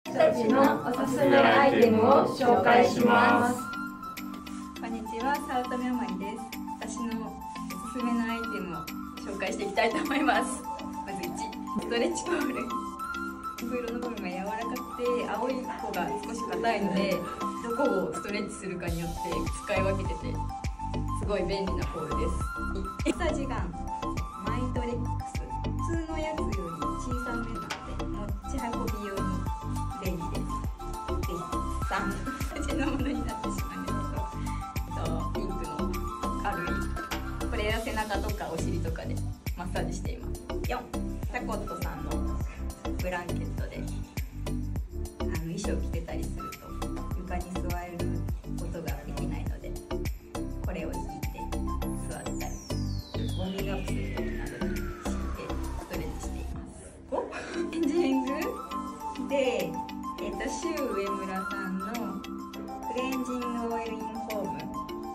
たちのおすすめアイテムを紹介します。 こんにちは、早乙女あまりです。私のおすすめのアイテムを紹介していきたいと思います。まず1、ストレッチボール。ピンク色の部分が柔らかくて、青い方が少し硬いので、どこをストレッチするかによって使い分けてて、すごい便利なポールです。マッサージガン、マイトレックス。普通のやつより小さめなので、持ち運び用に便利です。で、3、味のものになってしまうんですけど、ピンクの軽い、これは背中とかお尻とかでマッサージしています。4、タコットさんのブランケットで衣装着てたりすると床に座ることができないので、これを引いて座ったり、ウォーミングアップする時などに敷いてストレッチしています。5、エンジングで、シュウ上村さんのクレンジングオイルインフォーム使っていて、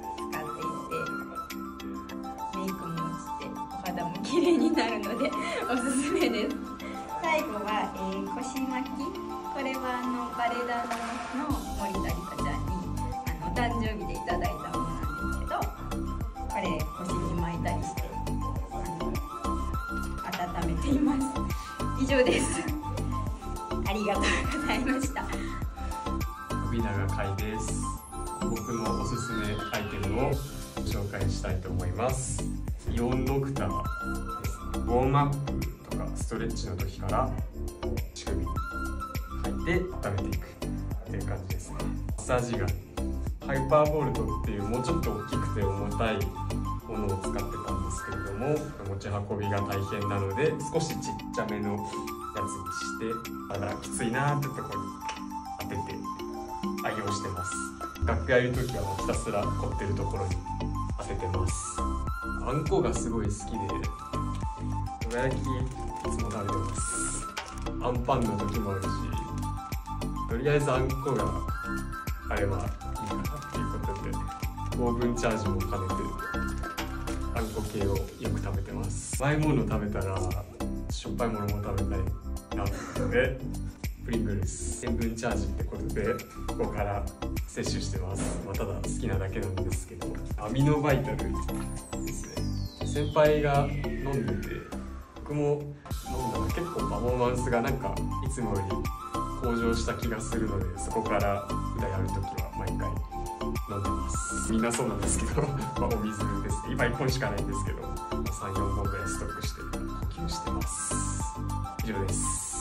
メイクも落ちてお肌も綺麗になるのでおすすめです。最後は、腰巻き。これはバレエダンスの森田理香ちゃんにお誕生日でいただいたものなんですけど、これ腰に巻いたりして温めています。以上です。ありがとうございました。 飛永海です。僕のおすすめアイテムを紹介したいと思います。イオンドクターですね。ウォームアップとかストレッチの時から乳首に入って温めていくっていう感じですね。マッサージガン、ハイパーボルトっていうもうちょっと大きくて重たいものを使ってたんですけれども、持ち運びが大変なので少しちっちゃめのやつにして、だからきついなーってところに当てて愛用してます。楽屋いる時はもうひたすら凝ってるところに当ててます。あんこがすごい好きで、どら焼きいつも食べてます。アンパンの時もあるし、とりあえずあんこがあればいいかなっていうことで、オーブンチャージも兼ねてあんこ系をよく食べてます。甘いもの食べたらしょっぱいものも食べたいなってので、プリングルス塩分チャージってことでここから摂取してます。ただ好きなだけなんですけど、アミノバイタルですね。先輩が飲んでて、僕も飲んだら結構パフォーマンスがなんかいつもより向上した気がするので、そこから普段やるときは毎回飲んでます。みんなそうなんですけどお水ですね。今1本しかないんですけど、3、4本ぐらいストックして補給してます。以上です。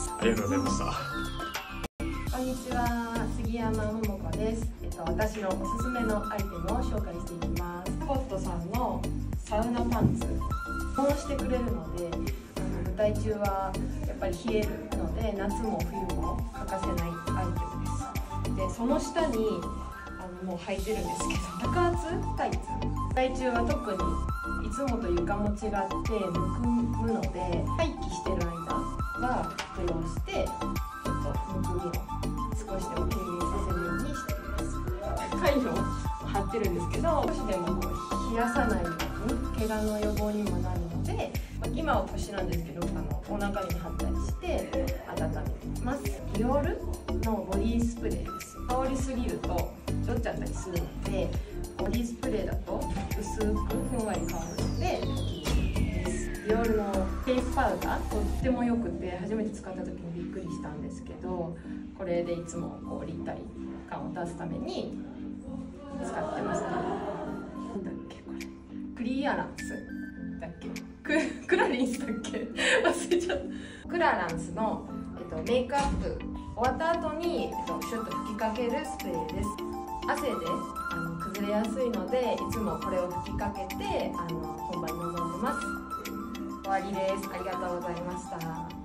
ありがとうございました。 こんにちは、杉山桃子です。私のおすすめのアイテムを紹介していきます。タコットさんのサウナパンツ、保温してくれるので、舞台中はやっぱり冷えるので、夏も冬も欠かせないアイテムです。で、その下にもう履いてるんですけど、高圧タイツ、舞台中は特にいつもと床も違ってむくむので、待機してる間は着用して、ちょっとむくみを少しでも軽減させるようにしています。カイロを貼ってるんですけど、少しでも冷やさないように、怪我の予防にもなるので、今は腰なんですけど、お腹に貼ったりして温めています。ディオールのボディスプレーです。香りすぎると酔っちゃったりするので、ボディスプレーだと薄くふんわり香るのでいいです。ディオールのフェイスパウダーとってもよくて、初めて使った時にびっくりしたんですけど、これでいつも立体感を出すために使ってます。なんだっけこれ、クリアランスだっけ、クラリンスだっけ忘れちゃった。クラランスの、メイクアップ終わった後に、シュッと吹きかけるスプレーです。汗で崩れやすいので、いつもこれを吹きかけて本番に臨んでます。終わりです。ありがとうございました。